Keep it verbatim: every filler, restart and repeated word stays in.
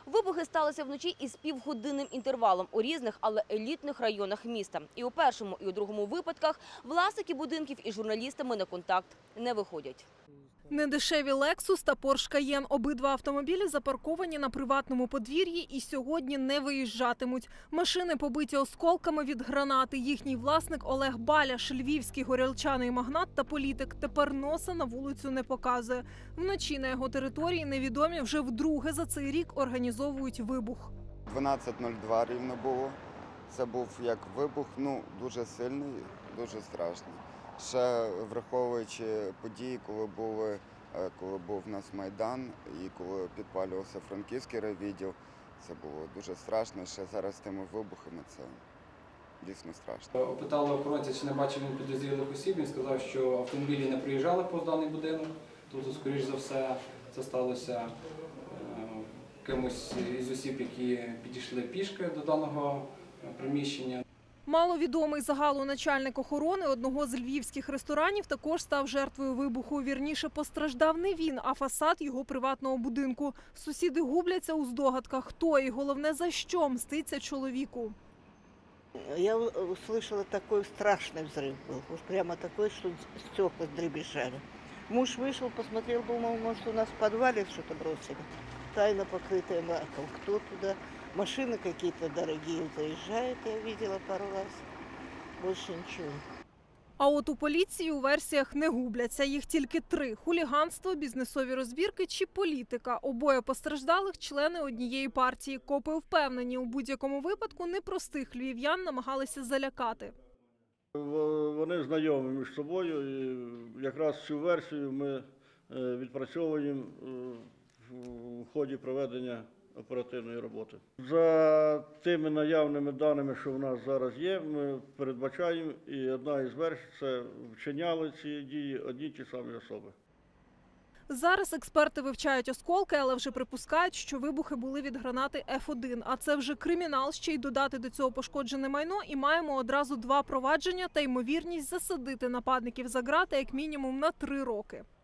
Вибухи сталися вночі із півгодинним інтервалом у різних, але елітних районах міста. І у першому, і у другому випадках власники будинків із журналістами на контакт не виходять. Недешеві «Лексус» та «Порш Каєн». Обидва автомобілі запарковані на приватному подвір'ї і сьогодні не виїжджатимуть. Машини побиті осколками від гранати. Їхній власник Олег Баляш, львівський горілчаний магнат та політик, тепер носа на вулицю не показує. Вночі на його території невідомі вже вдруге за цей рік організовують вибух. дванадцять нуль два рівно було. Це був як вибух, ну, дуже сильний, дуже страшний. Ще враховуючи події, коли були, коли був у нас Майдан і коли підпалювався Франківський райвідділ, це було дуже страшно. Ще зараз з тими вибухами це дійсно страшно. Опитали охоронця, чи не бачив він підозрілих осіб. Він сказав, що автомобілі не приїжджали повз даний будинок. Тобто, скоріш за все, це сталося кимось із осіб, які підійшли пішки до даного приміщення. Маловідомий загалу начальник охорони одного з львівських ресторанів також став жертвою вибуху. Вірніше, постраждав не він, а фасад його приватного будинку. Сусіди губляться у здогадках, хто і, головне, за що мститься чоловіку. Я услышала, такой страшный взрыв был. Вот прямо такой, что стекла дребезжали. Муж вышел, посмотрел, думал, может, у нас в подвале что-то бросили. Тайно покрытая лаком. Кто туда? Машины какие-то дорогие заезжают, я видела пару раз. Больше ничего. А от у поліції у версіях не губляться. Їх тільки три – хуліганство, бізнесові розбірки чи політика. Обоє постраждалих – члени однієї партії. Копи впевнені, у будь-якому випадку непростих львів'ян намагалися залякати. Вони знайомі між собою і якраз цю версію ми відпрацьовуємо в ході проведення оперативної роботи. За тими наявними даними, що в нас зараз є, ми передбачаємо, і одна із версій – це вчиняли ці дії одні ті самі особи. Зараз експерти вивчають осколки, але вже припускають, що вибухи були від гранати еф один. А це вже кримінал, ще й додати до цього пошкоджене майно. І маємо одразу два провадження та ймовірність засадити нападників за ґрати як мінімум на три роки.